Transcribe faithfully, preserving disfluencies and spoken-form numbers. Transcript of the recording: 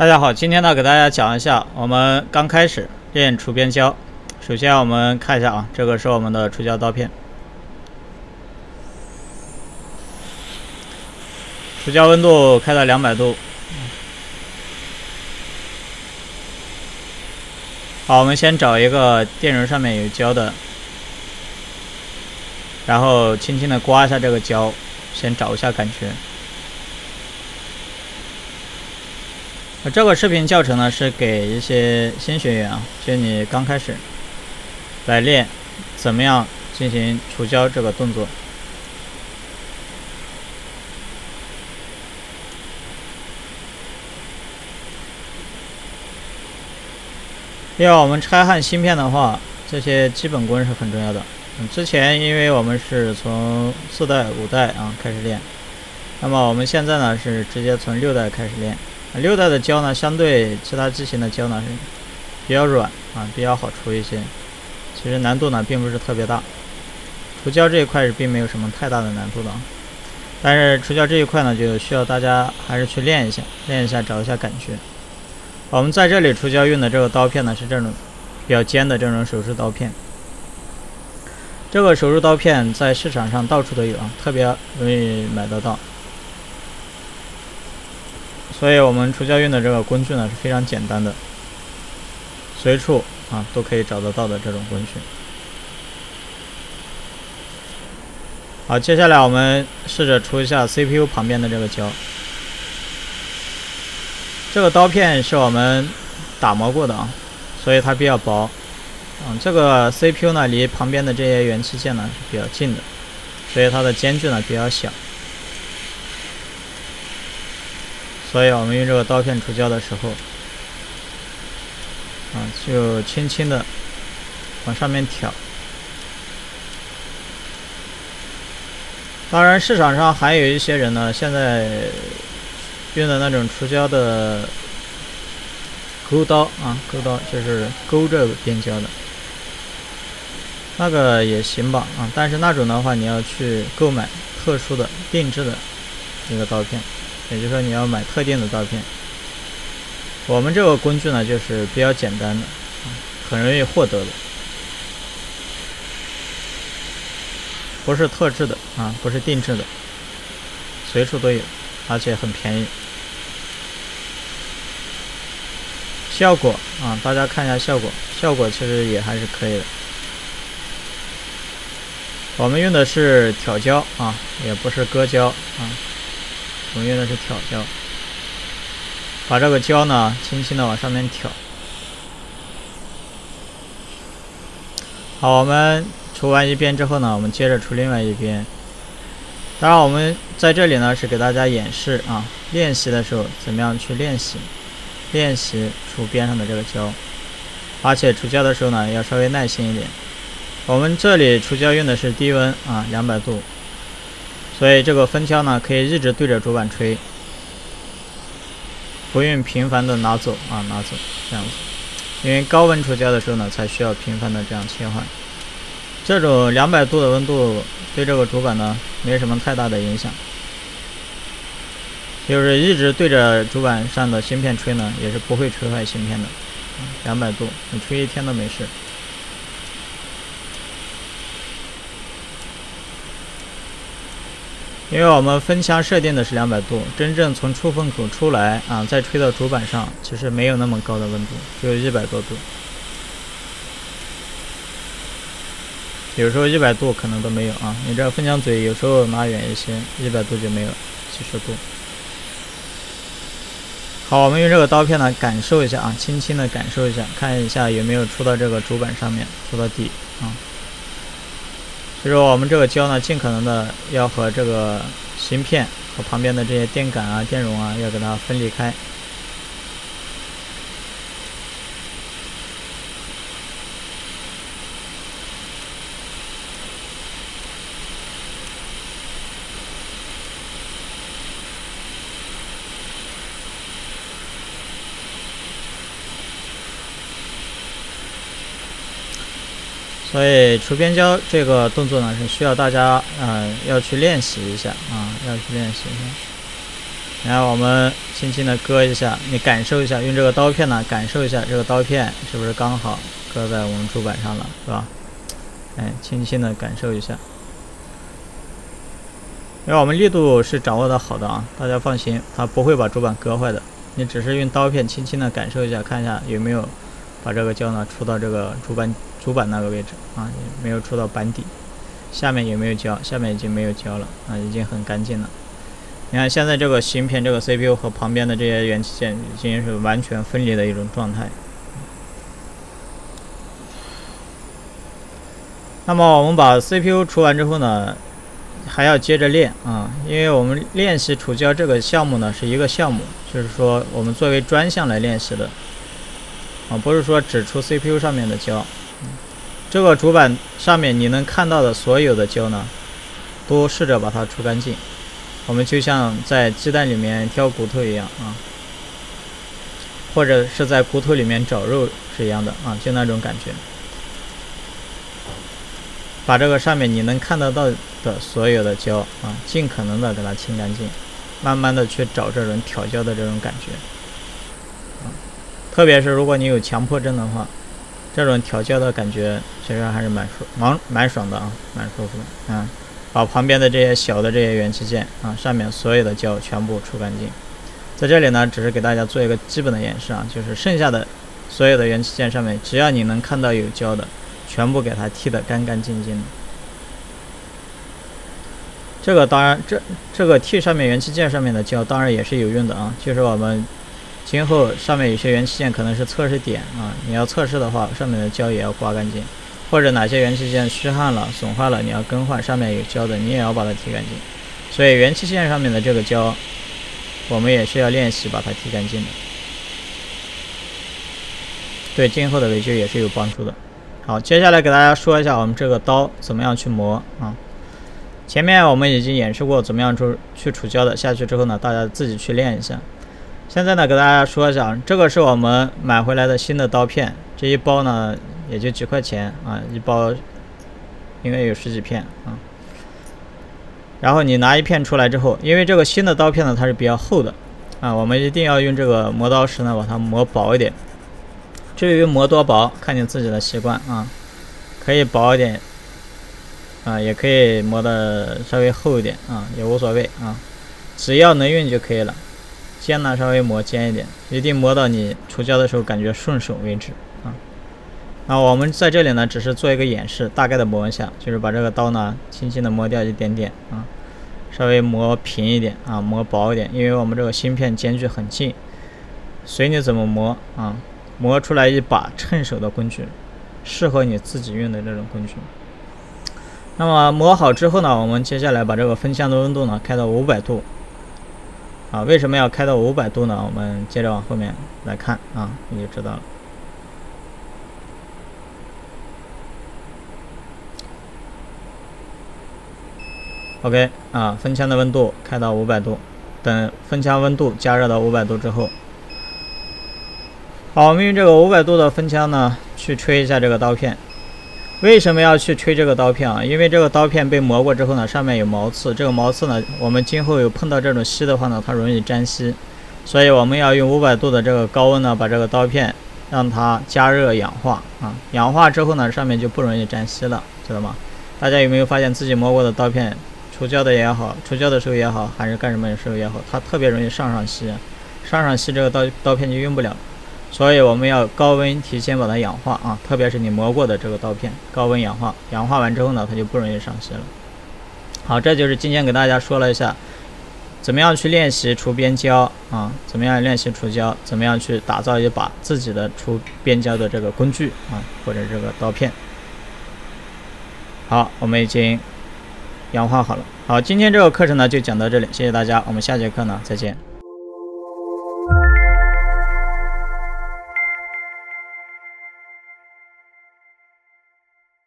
大家好，今天呢给大家讲一下我们刚开始练除边胶。首先我们看一下啊，这个是我们的除胶刀片，除胶温度开到两百度。好，我们先找一个电容上面有胶的，然后轻轻的刮一下这个胶，先找一下感觉。 这个视频教程呢是给一些新学员啊，就你刚开始来练怎么样进行除胶这个动作。另外，我们拆焊芯片的话，这些基本功是很重要的。嗯，之前因为我们是从四代、五代啊开始练，那么我们现在呢是直接从六代开始练。 六代的胶呢，相对其他机型的胶呢是比较软啊，比较好除一些。其实难度呢并不是特别大，除胶这一块是并没有什么太大的难度的。但是除胶这一块呢，就需要大家还是去练一下，练一下找一下感觉。我们在这里除胶用的这个刀片呢是这种比较尖的这种手术刀片。这个手术刀片在市场上到处都有啊，特别容易买得到。 所以我们除胶用的这个工具呢是非常简单的，随处啊都可以找得到的这种工具。好，接下来我们试着除一下 C P U 旁边的这个胶。这个刀片是我们打磨过的啊，所以它比较薄。嗯，这个 C P U 呢离旁边的这些元器件呢是比较近的，所以它的间距呢比较小。 所以我们用这个刀片除胶的时候，啊，就轻轻的往上面挑。当然，市场上还有一些人呢，现在用的那种除胶的钩刀啊，钩刀就是钩这个边胶的，那个也行吧啊，但是那种的话，你要去购买特殊的定制的一个刀片。 也就是说，你要买特定的刀片。我们这个工具呢，就是比较简单的，很容易获得的，不是特制的啊，不是定制的，随处都有，而且很便宜。效果啊，大家看一下效果，效果其实也还是可以的。我们用的是挑胶啊，也不是割胶啊。 我们用的是挑胶，把这个胶呢轻轻的往上面挑。好，我们除完一边之后呢，我们接着除另外一边。当然，我们在这里呢是给大家演示啊，练习的时候怎么样去练习，练习除边上的这个胶，而且除胶的时候呢要稍微耐心一点。我们这里除胶用的是低温啊，两百度。 所以这个分胶呢，可以一直对着主板吹，不用频繁的拿走啊，拿走这样子。因为高温除胶的时候呢，才需要频繁的这样切换。这种两百度的温度对这个主板呢，没什么太大的影响。就是一直对着主板上的芯片吹呢，也是不会吹坏芯片的。两百度，你吹一天都没事。 因为我们分腔设定的是两百度，真正从出风口出来啊，再吹到主板上，其实没有那么高的温度，只有一百多度。有时候一百度可能都没有啊，你这分腔嘴有时候拿远一些，一百度就没有，几十度。好，我们用这个刀片呢，感受一下啊，轻轻的感受一下，看一下有没有出到这个主板上面，出到底啊。 就是我们这个胶呢，尽可能的要和这个芯片和旁边的这些电感啊、电容啊，要给它分离开。所以除边胶这个动作呢，是需要大家呃要去练习一下啊，要去练习一下。 然后我们轻轻的割一下，你感受一下，用这个刀片呢感受一下这个刀片是不是刚好搁在我们主板上了，是吧？哎，轻轻的感受一下。因为我们力度是掌握的好的啊，大家放心，它不会把主板割坏的。你只是用刀片轻轻的感受一下，看一下有没有把这个胶呢出到这个主板主板那个位置啊，没有出到板底。下面有没有胶？下面已经没有胶了啊，已经很干净了。你看现在这个芯片、这个 C P U 和旁边的这些元器件已经是完全分离的一种状态。那么我们把 C P U 除完之后呢，还要接着练啊，因为我们练习除胶这个项目呢是一个项目，就是说我们作为专项来练习的啊，不是说只除 C P U 上面的胶。这个主板上面你能看到的所有的胶呢，都试着把它除干净。我们就像在鸡蛋里面挑骨头一样啊，或者是在骨头里面找肉是一样的啊，就那种感觉。把这个上面你能看得到的所有的胶啊，尽可能的给它清干净，慢慢的去找这种挑胶的这种感觉啊。特别是如果你有强迫症的话，这种挑胶的感觉其实还是蛮舒蛮蛮爽的啊，蛮舒服的啊。把旁边的这些小的这些元器件啊，上面所有的胶全部除干净。在这里呢，只是给大家做一个基本的演示啊，就是剩下的所有的元器件上面，只要你能看到有胶的，全部给它剔得干干净净的。这个当然，这这个剔上面元器件上面的胶当然也是有用的啊，就是我们今后上面有些元器件可能是测试点啊，你要测试的话，上面的胶也要刮干净。或者哪些元器件虚焊了、损坏了，你要更换，上面有胶的，你也要把它剔干净。所以元器件上面的这个胶，我们也是要练习把它剔干净的，对今后的维修也是有帮助的。好，接下来给大家说一下我们这个刀怎么样去磨啊。前面我们已经演示过怎么样去去除胶的，下去之后呢，大家自己去练一下。现在呢，给大家说一下，这个是我们买回来的新的刀片，这一包呢也就几块钱啊，一包应该有十几片啊。然后你拿一片出来之后，因为这个新的刀片呢它是比较厚的啊，我们一定要用这个磨刀石呢把它磨薄一点。至于磨多薄，看你自己的习惯啊，可以薄一点啊，也可以磨的稍微厚一点啊，也无所谓啊，只要能用就可以了。尖呢稍微磨尖一点，一定磨到你除胶的时候感觉顺手为止啊。那我们在这里呢，只是做一个演示，大概的磨一下，就是把这个刀呢轻轻的磨掉一点点啊，稍微磨平一点啊，磨薄一点，因为我们这个芯片间距很近，随你怎么磨啊，磨出来一把趁手的工具，适合你自己用的这种工具。那么磨好之后呢，我们接下来把这个分枪的温度呢开到五百度。啊，为什么要开到五百度呢？我们接着往后面来看啊，你就知道了。OK 啊，分枪的温度开到五百度，等分枪温度加热到五百度之后，好，我们用这个五百度的分枪呢去吹一下这个刀片。为什么要去吹这个刀片啊？因为这个刀片被磨过之后呢，上面有毛刺，这个毛刺呢，我们今后有碰到这种锡的话呢，它容易沾锡，所以我们要用五百度的这个高温呢，把这个刀片让它加热氧化啊，氧化之后呢，上面就不容易沾锡了，知道吗？大家有没有发现自己磨过的刀片，除胶的也好，除胶的时候也好，还是干什么的时候也好，它特别容易上上锡，上上锡这个刀刀片就用不了。所以我们要高温提前把它氧化啊，特别是你磨过的这个刀片，高温氧化，氧化完之后呢，它就不容易上锡了。好，这就是今天给大家说了一下，怎么样去练习除边胶啊，怎么样练习除胶，怎么样去打造一把自己的除边胶的这个工具啊，或者这个刀片。好，我们已经氧化好了。好，今天这个课程呢就讲到这里，谢谢大家，我们下节课呢再见。